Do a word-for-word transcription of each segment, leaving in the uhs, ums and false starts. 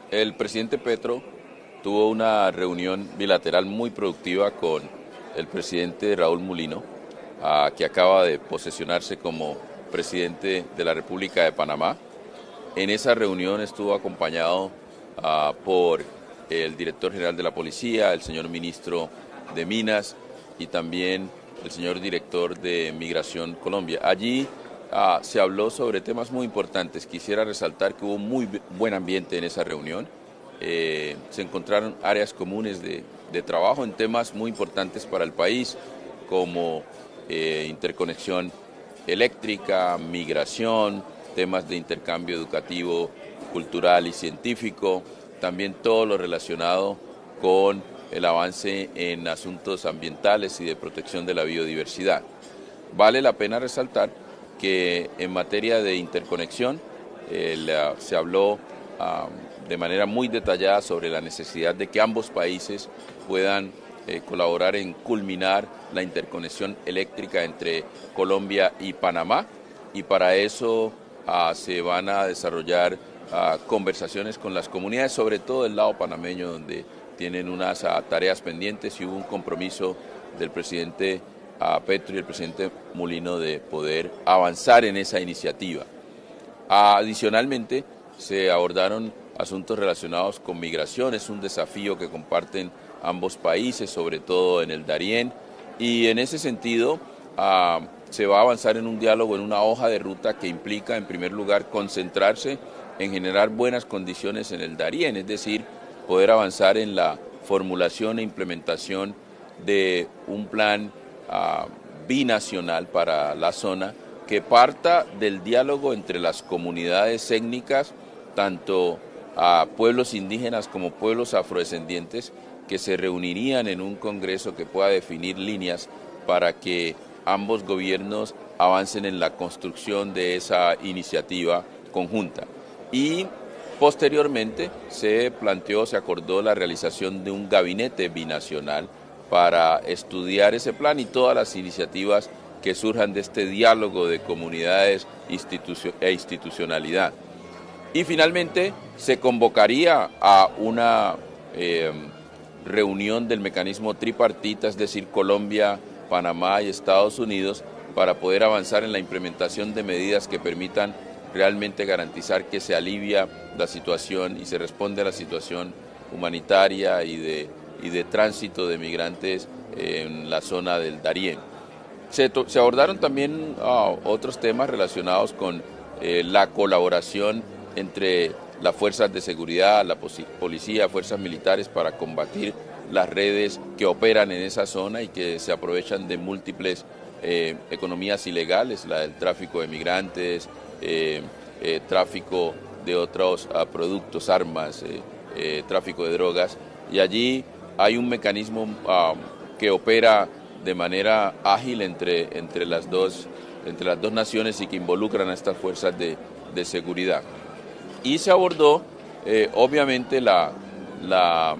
El presidente Petro tuvo una reunión bilateral muy productiva con el presidente Raúl Mulino, uh, que acaba de posesionarse como presidente de la República de Panamá. En esa reunión estuvo acompañado uh, por el director general de la policía, el señor ministro de Minas y también el señor director de Migración Colombia. Allí uh, se habló sobre temas muy importantes. Quisiera resaltar que hubo muy buen ambiente en esa reunión. Eh, se encontraron áreas comunes de, de trabajo en temas muy importantes para el país, como eh, interconexión eléctrica, migración, temas de intercambio educativo, cultural y científico, también todo lo relacionado con el avance en asuntos ambientales y de protección de la biodiversidad. Vale la pena resaltar que en materia de interconexión eh, la, se habló um, de manera muy detallada sobre la necesidad de que ambos países puedan eh, colaborar en culminar la interconexión eléctrica entre Colombia y Panamá, y para eso uh, se van a desarrollar uh, conversaciones con las comunidades, sobre todo del lado panameño, donde tienen unas uh, tareas pendientes, y hubo un compromiso del presidente uh, Petro y el presidente Mulino de poder avanzar en esa iniciativa. Uh, adicionalmente, se abordaron asuntos relacionados con migración. Es un desafío que comparten ambos países, sobre todo en el Darién, y en ese sentido uh, se va a avanzar en un diálogo, en una hoja de ruta que implica, en primer lugar, concentrarse en generar buenas condiciones en el Darién, es decir, poder avanzar en la formulación e implementación de un plan uh, binacional para la zona que parta del diálogo entre las comunidades étnicas, tanto a pueblos indígenas como pueblos afrodescendientes, que se reunirían en un congreso que pueda definir líneas para que ambos gobiernos avancen en la construcción de esa iniciativa conjunta. Y posteriormente se planteó, se acordó la realización de un gabinete binacional para estudiar ese plan y todas las iniciativas que surjan de este diálogo de comunidades institucio- e institucionalidad. Y finalmente se convocaría a una eh, reunión del mecanismo tripartita, es decir, Colombia, Panamá y Estados Unidos, para poder avanzar en la implementación de medidas que permitan realmente garantizar que se alivia la situación y se responde a la situación humanitaria y de, y de tránsito de migrantes en la zona del Darién. Se, to, se abordaron también uh, otros temas relacionados con eh, la colaboración entre las fuerzas de seguridad, la policía, fuerzas militares, para combatir las redes que operan en esa zona y que se aprovechan de múltiples eh, economías ilegales, la del tráfico de migrantes, eh, eh, tráfico de otros uh, productos, armas, eh, eh, tráfico de drogas. Y allí hay un mecanismo uh, que opera de manera ágil entre, entre, las dos, entre las dos naciones y que involucran a estas fuerzas de, de seguridad. Y se abordó, eh, obviamente, la, la,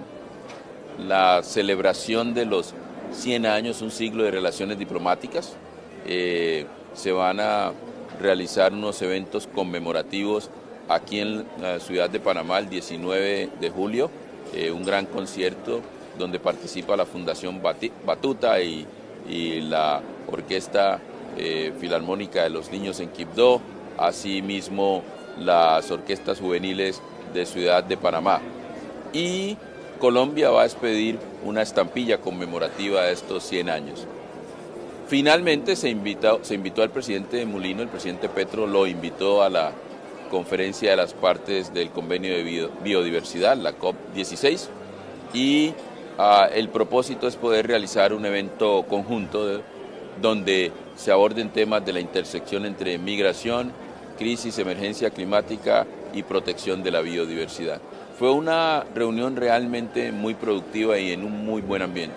la celebración de los cien años, un siglo de relaciones diplomáticas. Eh, se van a realizar unos eventos conmemorativos aquí en la ciudad de Panamá el diecinueve de julio, eh, un gran concierto donde participa la Fundación Batuta y, y la Orquesta eh, Filarmónica de los Niños en Quibdó, asimismo las orquestas juveniles de Ciudad de Panamá. Y Colombia va a expedir una estampilla conmemorativa de estos cien años. Finalmente se invitó, se invitó al presidente Mulino, el presidente Petro lo invitó a la conferencia de las partes del convenio de biodiversidad, la COP dieciséis, y uh, el propósito es poder realizar un evento conjunto de, donde se aborden temas de la intersección entre migración, crisis, emergencia climática y protección de la biodiversidad. Fue una reunión realmente muy productiva y en un muy buen ambiente.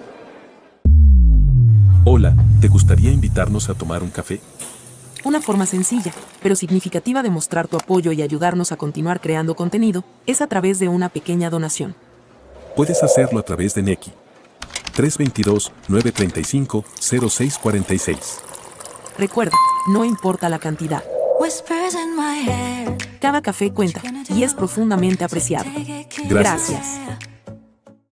Hola, ¿te gustaría invitarnos a tomar un café? Una forma sencilla, pero significativa de mostrar tu apoyo y ayudarnos a continuar creando contenido es a través de una pequeña donación. Puedes hacerlo a través de Nequi. tres dos dos, nueve tres cinco, cero seis cuatro seis. Recuerda, no importa la cantidad. Whispers in my head. Cada café cuenta, y es profundamente apreciado. Gracias. Gracias.